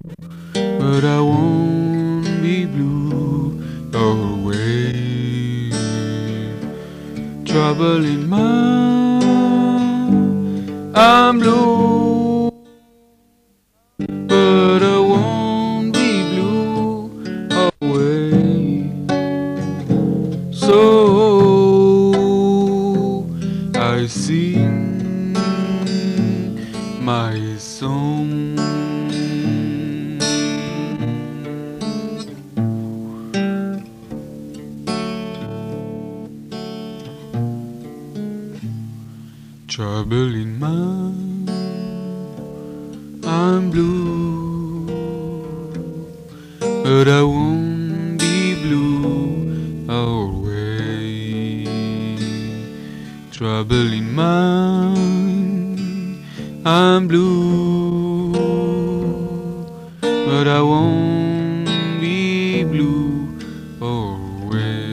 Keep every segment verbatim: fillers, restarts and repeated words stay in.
but I won't be blue always. Trouble in mind, I'm blue, but I won't be blue always. So I sing my song. Trouble in mind, I'm blue, but I won't be blue always. Trouble in mind, I'm blue, but I won't be blue always.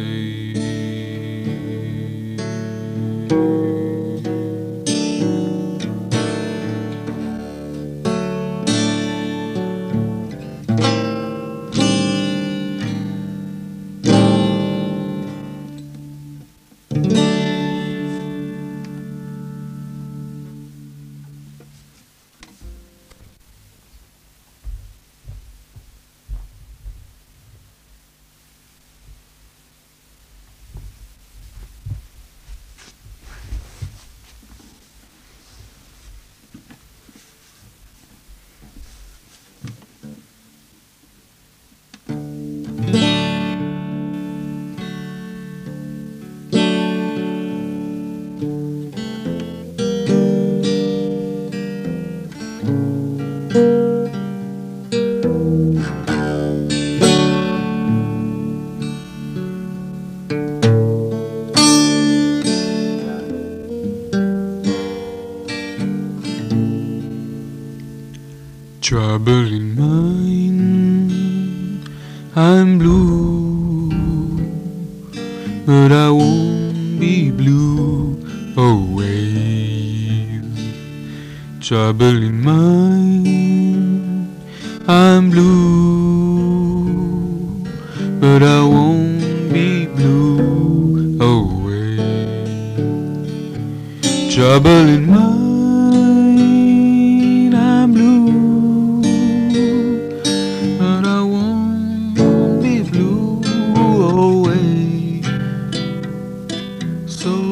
Trouble in mind, I'm blue, but I won't be blue always. Trouble in mind, I'm blue, but I won't be blue always. Trouble in mind, I'm blue, but I won't be blue always. So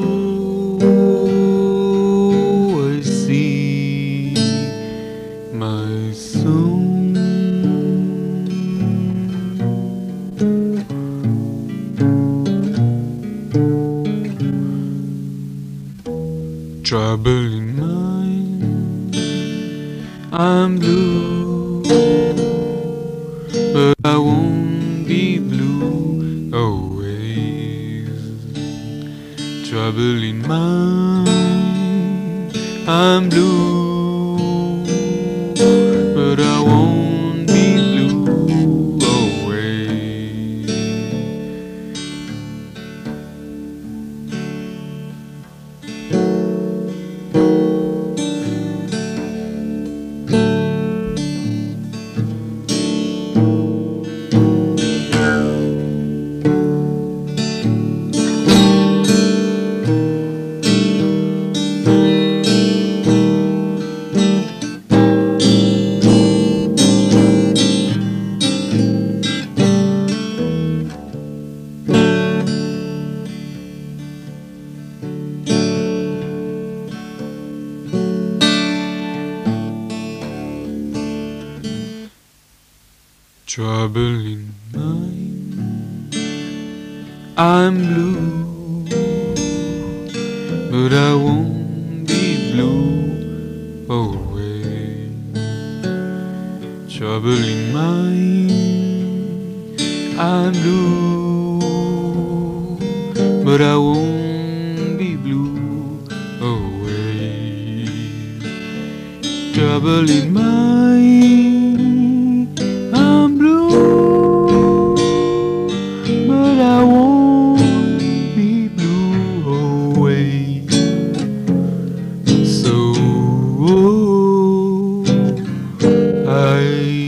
I see my song. Trouble in mind, I'm blue, but I won't be blue always. Trouble in mind, I'm blue, but I won't be blue always. Trouble in mind, I'm blue, but I won't be blue always. Trouble in mind, I'm blue, but I won't be blue always. Trouble in mind, I'm blue, but I won't be blue always. So I